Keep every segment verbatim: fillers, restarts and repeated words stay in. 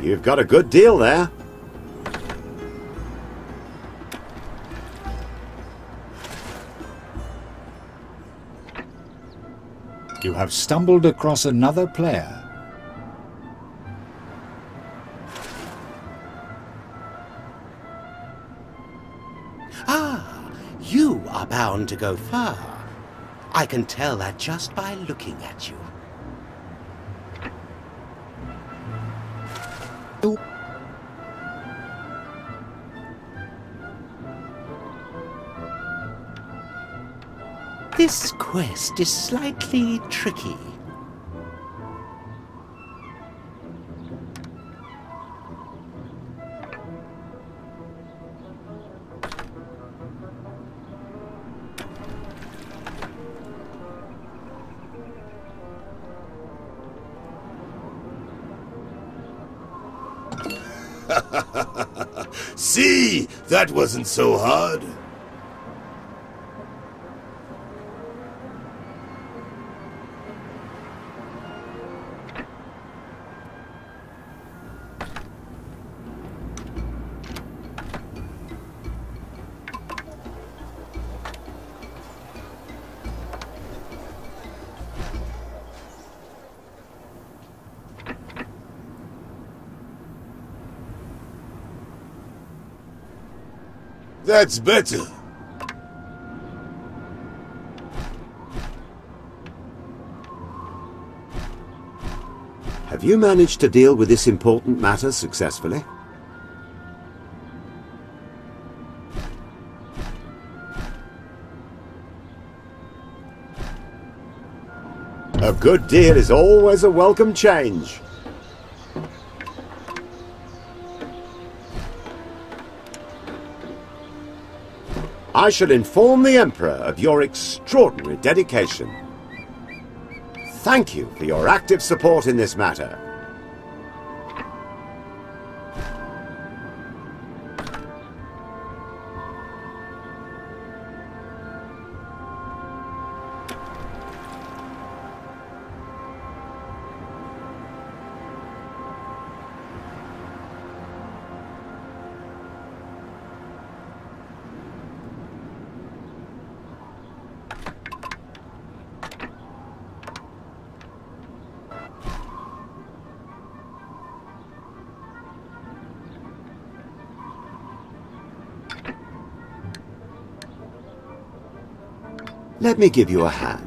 You've got a good deal there. You have stumbled across another player. Ah, you are bound to go far. I can tell that just by looking at you. This quest is slightly tricky. See, that wasn't so hard. That's better. Have you managed to deal with this important matter successfully? A good deal is always a welcome change. I shall inform the Emperor of your extraordinary dedication. Thank you for your active support in this matter. Let me give you a hand.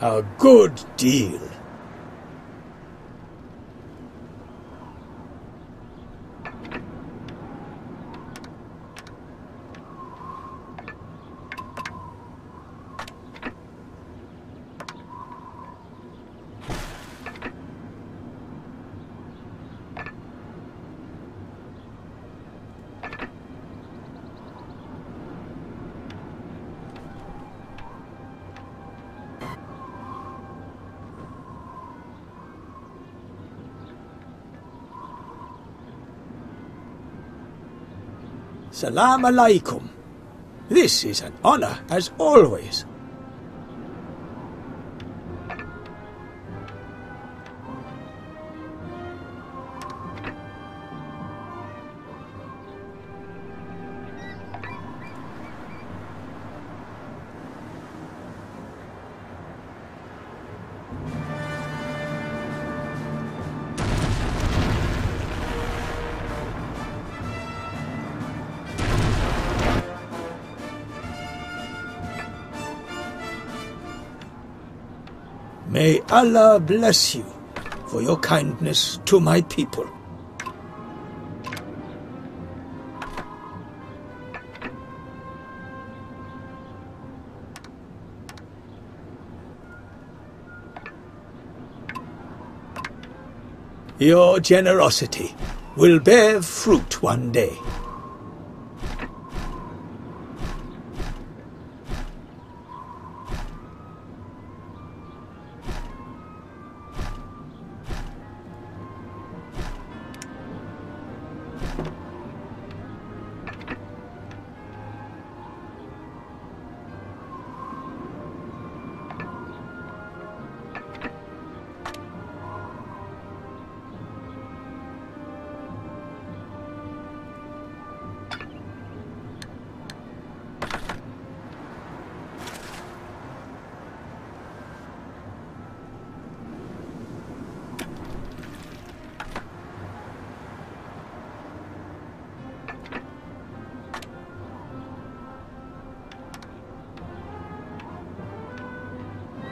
A good deal. Salam alaikum. This is an honor, as always. May Allah bless you for your kindness to my people. Your generosity will bear fruit one day.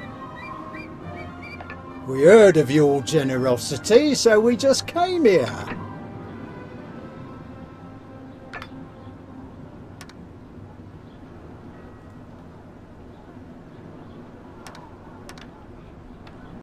We heard of your generosity, so we just came here.